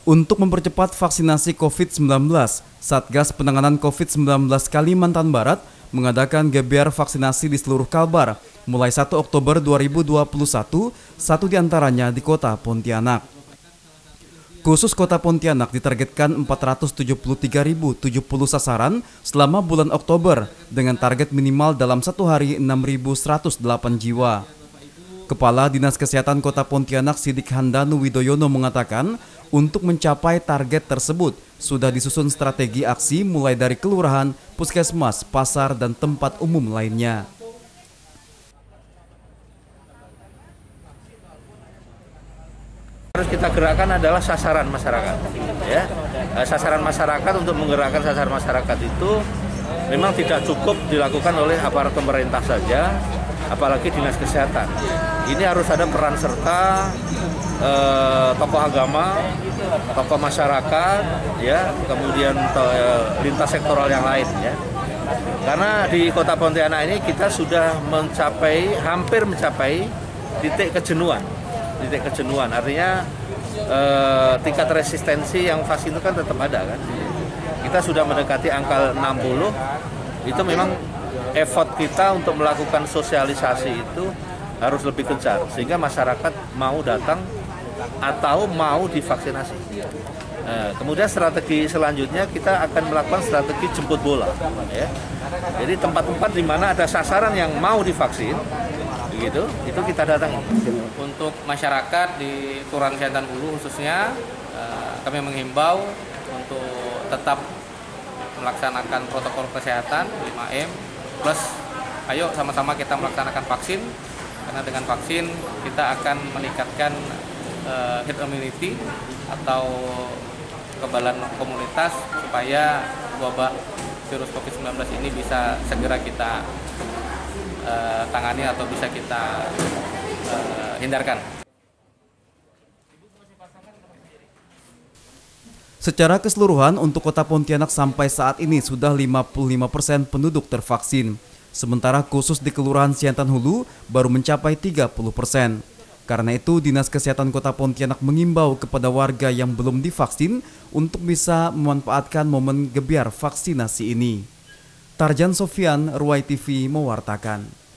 Untuk mempercepat vaksinasi COVID-19, Satgas Penanganan COVID-19 Kalimantan Barat mengadakan gebyar vaksinasi di seluruh Kalbar mulai 1 Oktober 2021, satu diantaranya di kota Pontianak. Khusus kota Pontianak ditargetkan 473.070 sasaran selama bulan Oktober dengan target minimal dalam satu hari 6.108 jiwa. Kepala Dinas Kesehatan Kota Pontianak Sidik Handanu Widoyono mengatakan untuk mencapai target tersebut sudah disusun strategi aksi mulai dari kelurahan, puskesmas, pasar, dan tempat umum lainnya. Harus kita gerakkan adalah sasaran masyarakat. Ya, sasaran masyarakat, untuk menggerakkan sasaran masyarakat itu memang tidak cukup dilakukan oleh aparat pemerintah saja, apalagi dinas kesehatan. Ini harus ada peran serta tokoh agama, tokoh masyarakat, ya, kemudian lintas sektoral yang lain, ya. Karena di Kota Pontianak ini kita sudah hampir mencapai titik kejenuhan. Artinya tingkat resistensi yang vaksin itu kan tetap ada, kan. Kita sudah mendekati angka 60. Itu memang effort kita untuk melakukan sosialisasi itu harus lebih gencar sehingga masyarakat mau datang atau mau divaksinasi. Kemudian strategi selanjutnya kita akan melakukan strategi jemput bola, ya. Jadi tempat-tempat di mana ada sasaran yang mau divaksin, begitu, itu kita datangi. Untuk masyarakat di Kelurahan Kesehatan Hulu khususnya, kami menghimbau untuk tetap melaksanakan protokol kesehatan 5M plus ayo sama-sama kita melaksanakan vaksin, karena dengan vaksin kita akan meningkatkan herd immunity atau kekebalan komunitas supaya wabah virus COVID-19 ini bisa segera kita tangani atau bisa kita hindarkan. Secara keseluruhan untuk Kota Pontianak sampai saat ini sudah 55% penduduk tervaksin. Sementara khusus di Kelurahan Siantan Hulu baru mencapai 30%. Karena itu Dinas Kesehatan Kota Pontianak mengimbau kepada warga yang belum divaksin untuk bisa memanfaatkan momen gebyar vaksinasi ini. Tarjan Sofian, Ruai TV mewartakan.